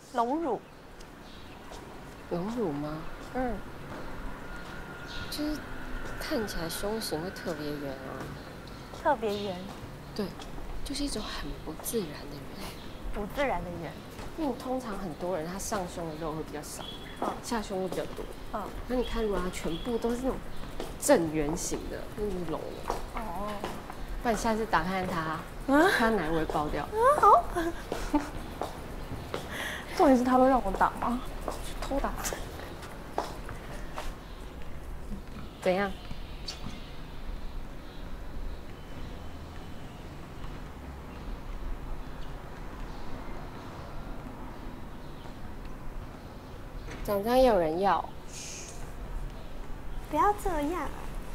隆乳。 隆乳吗？ 嗯， 就是看起来胸型会特别圆啊。 特别圆。 对，就是一种很不自然的圆。 不自然的圆。 因为通常很多人他上胸的肉会比较少，下胸会比较多。那你看，如果他全部都是那种正圆形的，那就是隆了。哦。不然下次打看他，他奶会爆掉。 好。重点是他会让我打吗？偷打。 怎样？长这样也有人要？ 不要这样。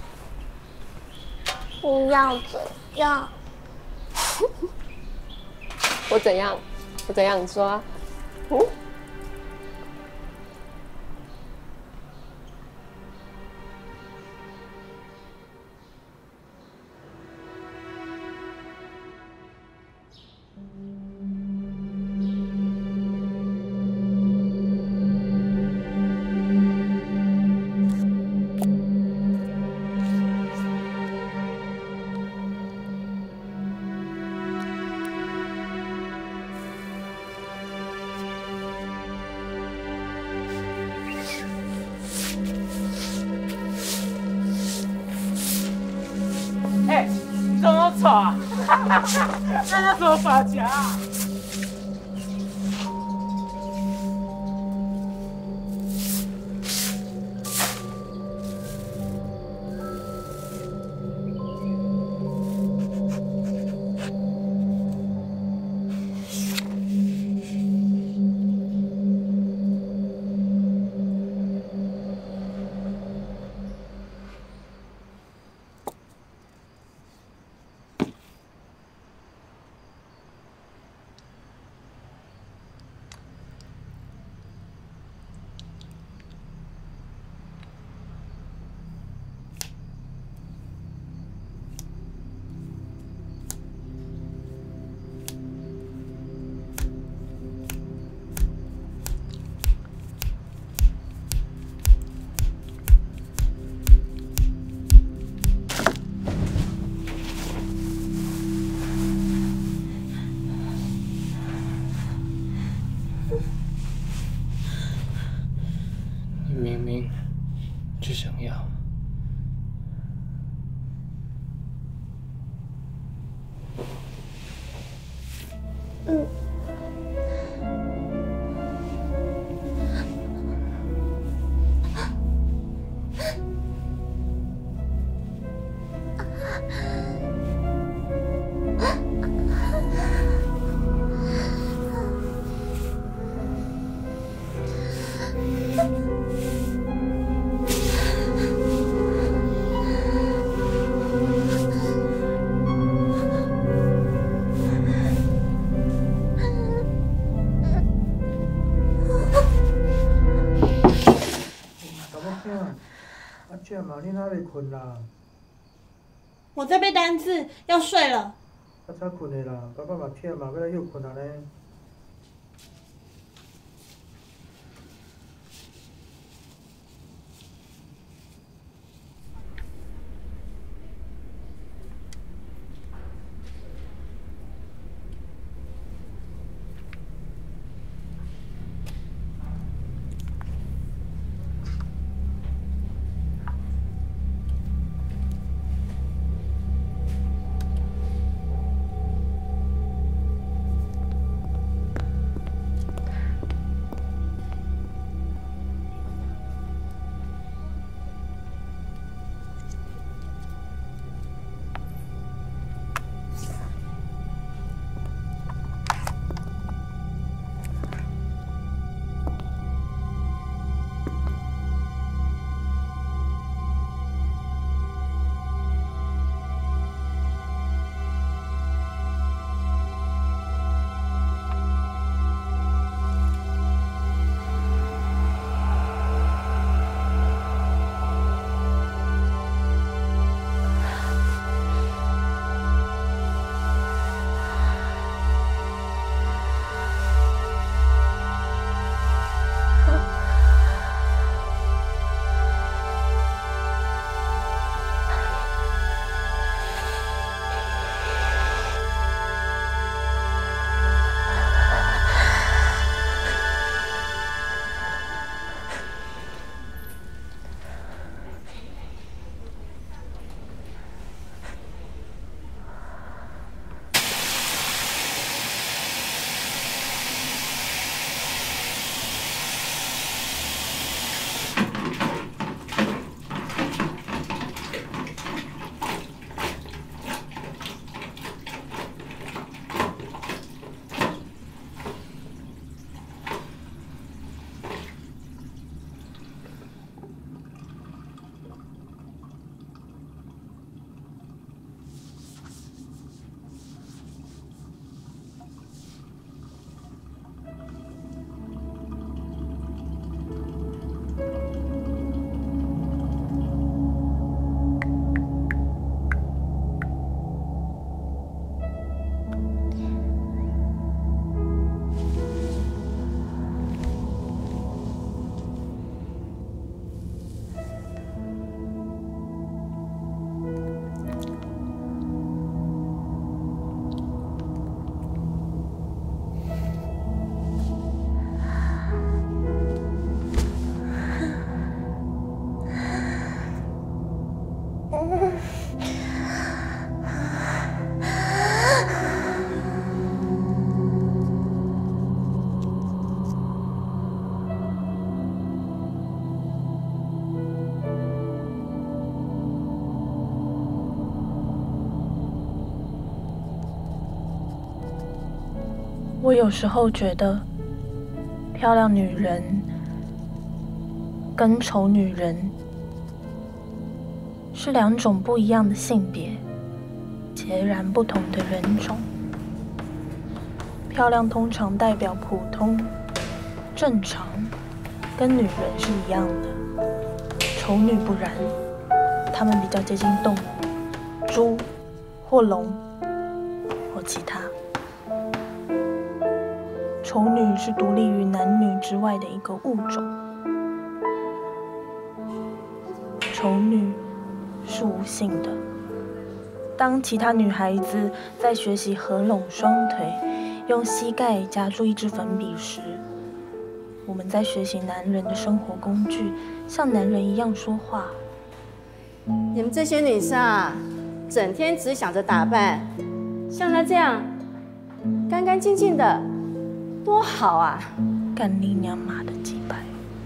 不要这样。 我怎样？我怎样？你说啊。 哎，你怎么丑啊？那叫什么发夹？你明明就想要。 你哪会困啦？ 我在背单词，要睡了。 较早困的啦，爸爸嘛忝嘛，要来休困啊呢。 我有时候觉得，漂亮女人跟丑女人是两种不一样的性别，截然不同的人种。漂亮通常代表普通、正常，跟女人是一样的。丑女不然，她们比较接近动物，猪或龙或其他。丑女是独立于男女之外的一个物种。丑女是无性的。当其他女孩子在学习合拢双腿，用膝盖夹住一支粉笔时，我们在学习男人的生活工具，像男人一样说话。 你们这些女生啊，整天只想着打扮，像她这样干干净净的，多好啊！ 干你娘妈的鸡掰！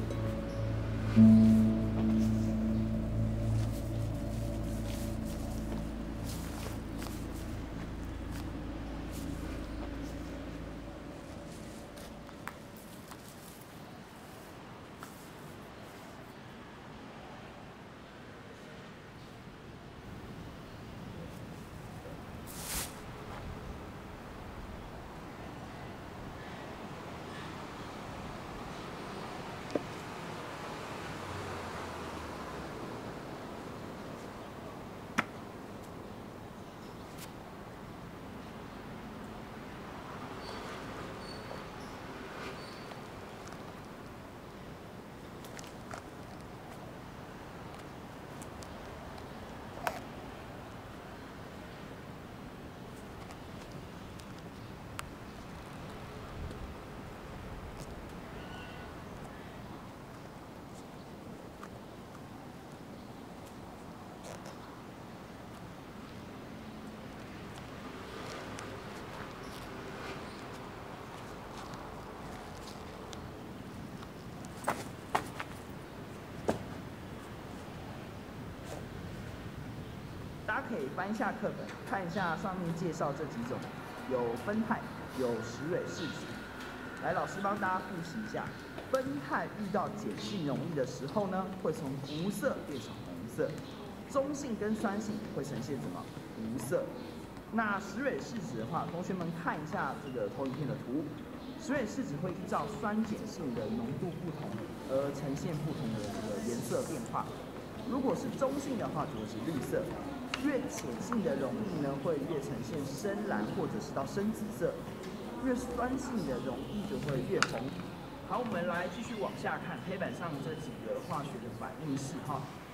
大家可以翻一下课本，看一下上面介绍这几种，有酚酞，有石蕊试纸。来，老师帮大家复习一下，酚酞遇到碱性溶液的时候呢，会从无色变成红色；中性跟酸性会呈现什么？无色。那石蕊试纸的话，同学们看一下这个投影片的图，石蕊试纸会依照酸碱性的浓度不同而呈现不同的这个颜色变化。如果是中性的话，就会是绿色。越碱性的溶液呢，会越呈现深蓝或者是到深紫色；越酸性的溶液就会越红。好，我们来继续往下看黑板上这几个化学的反应式哈。